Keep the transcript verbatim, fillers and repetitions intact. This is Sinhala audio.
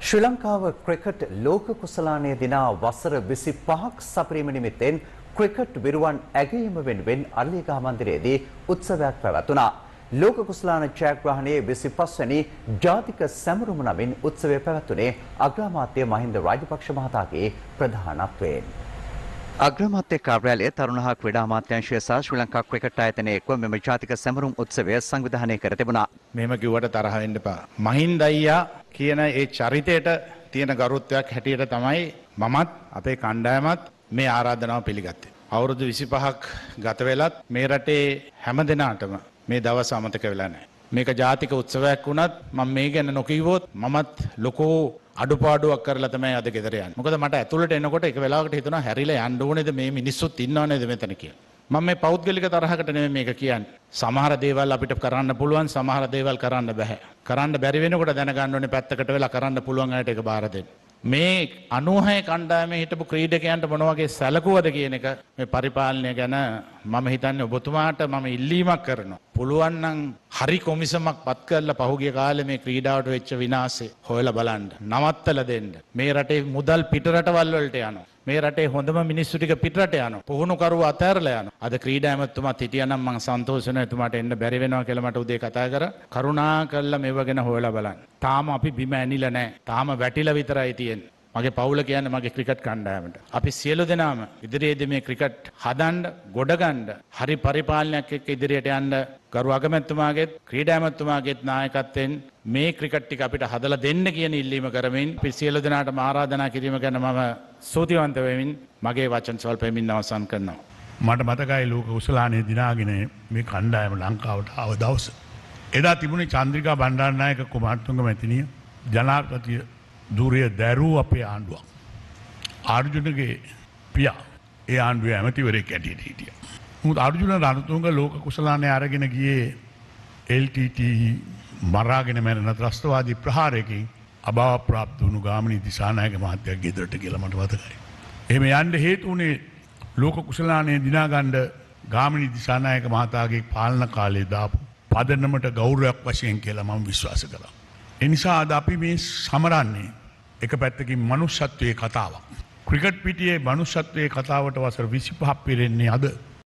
ශ්‍රී ලංකාව ක්‍රිකට් ලෝක කුසලානය දිනා වසර විසිපහක් සපරීම නිමිත්තෙන් ක්‍රිකට් විරුවන් ඇගයීම වෙනුවෙන් අරලියගහ මන්දිරයේදී උත්සවයක් පැවැත්වුණා. ලෝක කුසලාන ජයග්‍රහණයේ විසිපස් වැනි ජාතික සැමරුම නමින් උත්සවය පැවැත්වුණේ අග්‍රාමාත්‍ය මහින්ද රාජපක්ෂ මහතාගේ ප්‍රධානත්වයෙන්. අග්‍රාමාත්‍ය කාර්යාලයේ තරුණ හා ක්‍රීඩා අමාත්‍යාංශය සහ ශ්‍රී ලංකා ක්‍රිකට් ආයතනයේ එක්ව මෙම ජාතික සැමරුම් උත්සවය සංවිධානය කර තිබුණා. මෙහෙම කිව්වට තරහ වෙන්න එපා. මහින්ද අයියා කියන ඒ චරිතයට තියෙන ගරුත්වයක් හැටියට තමයි මමත් අපේ කණ්ඩායමත් මේ ආරාධනාව පිළිගත්තේ. අවුරුදු විසිපහක් ගත වෙලත් මේ රටේ හැම දෙනාටම මේ දවස් අමතක වෙලා නැහැ. මේක ජාතික උත්සවයක් වුණත් මම මේ ගැන නොකියවොත් මමත් ලොකෝ අඩුපාඩුවක් කරලා තමයි අද ගෙදර යන්නේ. මොකද මට ඇතුළට එනකොට එක වෙලාවකට හිතුණා හැරිලා යන්න ඕනේද මේ මිනිස්සුත් ඉන්නව නේද මෙතන කියලා. මම මේ පෞද්ගලික තරහකට නෙමෙයි මේක කියන්නේ. සමහර දේවල් අපිට කරන්න පුළුවන්, සමහර දේවල් කරන්න බෑ. කරන්න බැරි වෙනකොට දැනගන්න ඕනේ පැත්තකට වෙලා කරන්න පුළුවන් අයට ඒක බාර දෙන්න. මේ අනූහය කණ්ඩායමේ හිටපු ක්‍රීඩකයන්ට මොන වගේ සැලකුවද කියන එක මේ පරිපාලනය ගැන මම හිතන්නේ ඔබතුමාට මම ඉල්ලීමක් කරනවා. පුළුවන් නම් හරි කොමිසමක් පත් කරලා පහුගිය කාලේ මේ ක්‍රීඩාවට වෙච්ච විනාශය හොයලා බලන්න. නවත්තලා දෙන්න. මේ රටේ මුදල් පිටරටවල් වලට යනවා. මේ රටේ හොඳම මිනිස්සු ටික පිටරට යනවා. පුහුණුකරුවෝ අතහැරලා යනවා. අද ක්‍රීඩා ඇමතුමාත් හිටියනම් මම සන්තෝෂ වෙනවා එතුමාට එන්න බැරි වෙනවා කියලා මට උදේ කතා කරා. කරුණා කරලා මේව ගැන හොයලා බලන්න. තාම අපි බිම ඇනිලා නැහැ. තාම වැටිලා විතරයි තියෙන්නේ. මගේ පවුල කියන්නේ මගේ ක්‍රිකට් කණ්ඩායමට. අපි සියලු දෙනාම ඉදිරියේදී මේ ක්‍රිකට් හදන්න, ගොඩගන්න, හරි පරිපාලනයක් එක්ක ඉදිරියට යන්න ගරු අගමැතිතුමාගේත් ක්‍රීඩා ඇමතුමාගේත් නායකත්වයෙන් මේ ක්‍රිකට් ටික අපිට හදලා දෙන්න කියන ඉල්ලීම කරමින් අපි සියලු දෙනාටම ආරාධනා කිරීම ගැන මම ස්තුතිවන්ත වෙමින් මගේ වචන ස්වල්පෙමින් අවසන් කරනවා. මට මතකයි ලෝක කුසලානයේ දිනාගෙන මේ කණ්ඩායම ලංකාවට ආව දවස. එදා තිබුණේ චන්ද්‍රිකා බණ්ඩාරනායක කුමාරතුංග මැතිණිය ජනාධිපති ධූරය දැරූ අපේ ආණ්ඩුවක්. අර්ජුනගේ පියා ඒ ආණ්ඩුවේ ඇමතිවරයෙක් ඇටියට හිටියා. මුත් අර්ජුන රණතුංග ලෝක කුසලානය අරගෙන ගියේ එල් ටී ටී මරාගෙන මැරෙන ත්‍රස්තවාදී ප්‍රහාරයකින් අභාව ප්‍රාප්ත වුණු ගාමිණී දිසානායක මහත්තයාගේ ගෙදරට කියලා මට මතකයි. එහෙම යන්න හේතු වුණේ ලෝක කුසලානය දිනාගන්න ගාමිණී දිසානායක මහතාගේ පාලන කාලේ දාපු පදනමට ගෞරවයක් වශයෙන් කියලා මම විශ්වාස කරා. ඒ නිසා අද අපි මේ සමරන්නේ එක පැත්තකින් මනුෂ්‍යත්වයේ කතාවක්. ක්‍රිකට් පිටියේ මනුෂ්‍යත්වයේ කතාවට වසර විසිපහක් පිරෙන්නේ අද.